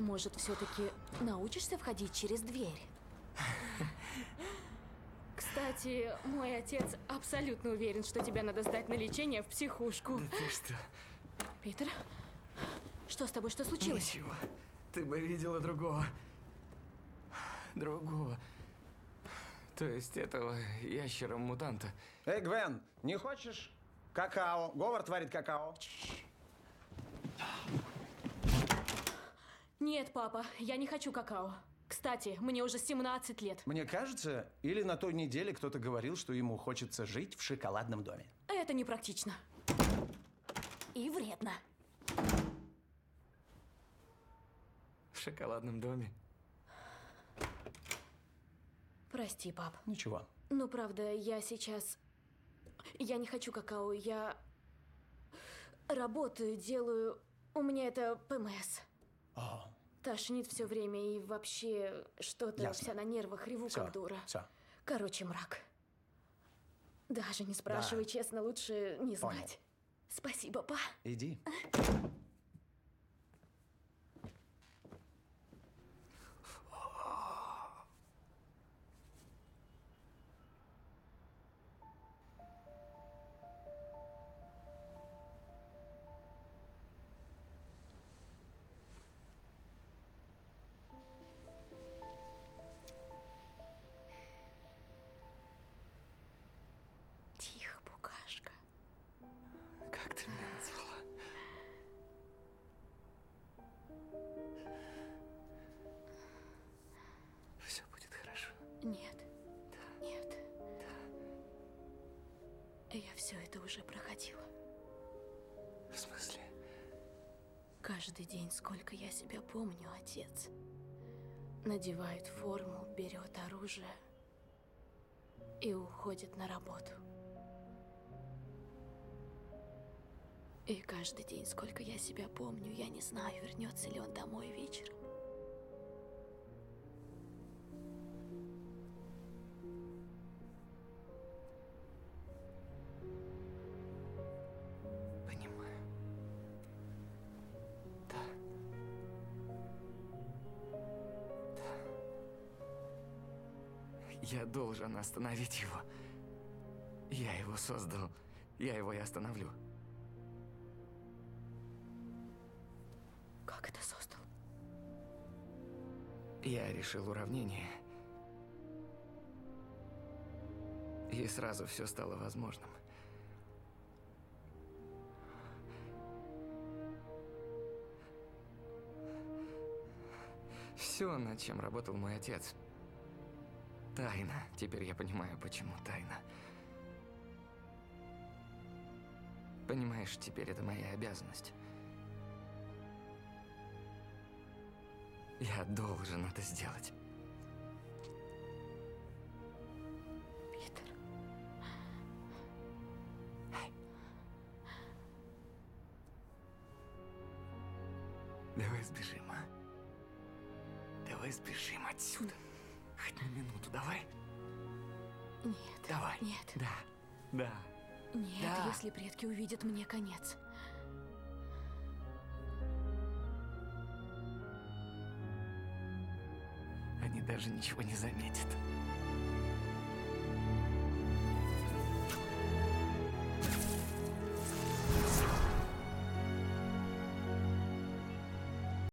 Может, все-таки научишься входить через дверь? Кстати, мой отец абсолютно уверен, что тебя надо сдать на лечение в психушку. Да ты что? Питер, что с тобой, что случилось? Ничего. Ты бы видела другого. Другого. То есть этого ящера-мутанта. Эй, Гвен, не хочешь какао? Говард варит какао. Нет, папа, я не хочу какао. Кстати, мне уже 17 лет. Мне кажется, или на той неделе кто-то говорил, что ему хочется жить в шоколадном доме. Это непрактично. И вредно. В шоколадном доме. Прости, пап. Ничего. Ну, правда, я сейчас... Я не хочу какао, я... работаю, делаю... У меня это ПМС. О, Тошнит все время и вообще что-то Ясно. вся на нервах, реву Всё, как дура. всё. Короче, мрак. Даже не спрашивай, Да. честно, лучше не Понял. знать. Спасибо, па. иди. Тихо, букашка. Как ты меня назвала? Все будет хорошо. Нет. Нет. Я все это уже проходила. В смысле? Каждый день, сколько я себя помню, отец надевает форму, берет оружие и уходит на работу. И каждый день, сколько я себя помню, я не знаю, вернется ли он домой вечером. Понимаю. Да. Да. Я должен остановить его. Я его создал. Я его и остановлю. Как это создал? Я решил уравнение. И сразу все стало возможным. Все, над чем работал мой отец. Тайна. Теперь я понимаю, почему тайна. Понимаешь, теперь это моя обязанность. Я должен это сделать. Питер. Давай сбежим, а? Давай сбежим отсюда. Хоть на минуту, давай. Нет. Давай. Нет. Да. Да. Нет, Да. если предки увидят, мне конец. Они даже ничего не заметят.